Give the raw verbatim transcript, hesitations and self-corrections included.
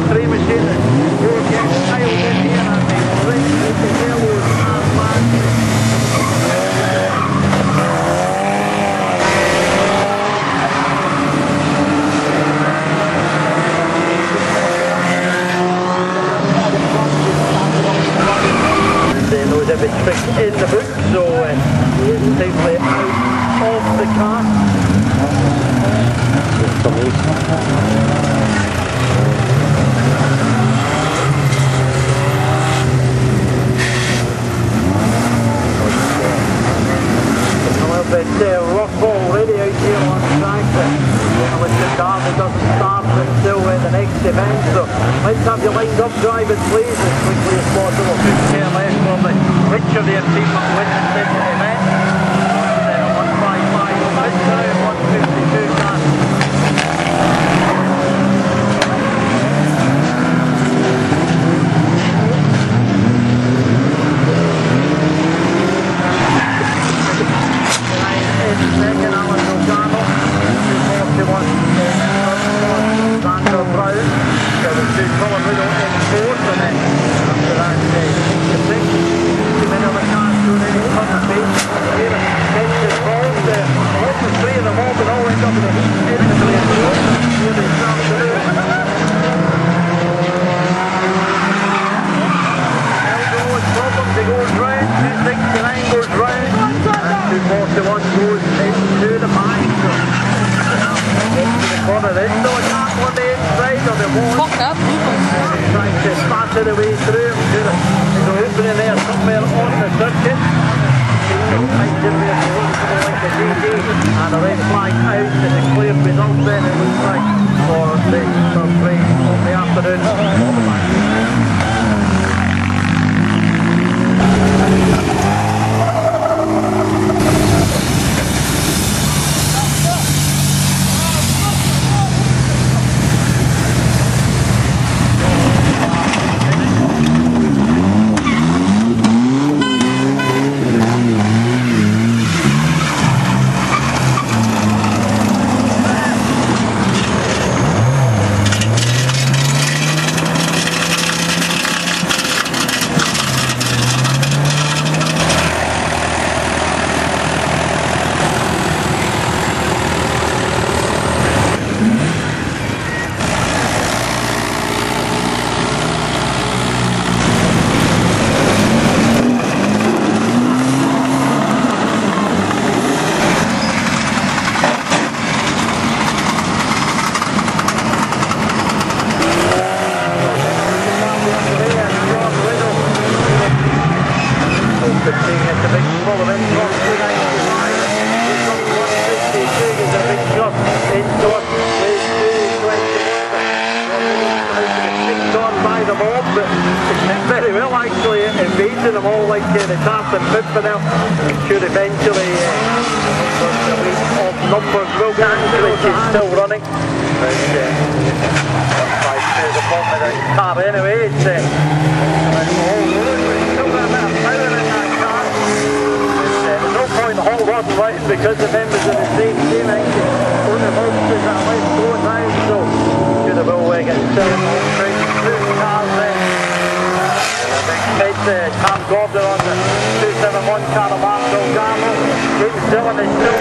three machines. We're getting piled in here and they bring the yellows and black. Knows every trick in the book, so uh, he is safely out of the car. A little bit uh, rough already out here on the track, but uh, with the car that doesn't start until uh, the next event, so let's have you lined up drivers please as quickly as possible. Good care left for the which of their team will win this event. Then a one five five this time, one fifty-two car. Second, Alan Lugano, two forty-one, Sandra Brown, so the two Colin Riddle in fourth, and then after that, uh, the six, two men on the car, two men on the pace, here, gets involved, uh, lots of three of them all, but all end up in the heat, in the three and four, here they start to do. Elgo is problems, they goes round, two sixty-nine goes round, and two forty-one goes into the mine, so get to the corner, there's still a car on the inside of the wall. Fuck up. And he's trying to spatter the way through. There's an opening there somewhere on the circuit. And a red flag out is a clear result then it looks like for the third race of the afternoon. Very well actually, invading them all like uh, the Tart and Pimpernel. I'm sure eventually uh, the week of numbers will be actually, she's still running. But uh, five to the bottom of the car anyway, it's uh, all road, but it's still got a bit of power in that car. It's, uh, there's no point in the whole lot right because the members of the same team actually own the multitudes that are left going down, so sure they will uh, get still all crazy two cars then. It's uh, Tom Gordon on the two seventy-one Caravan Delgado. James Dillon is still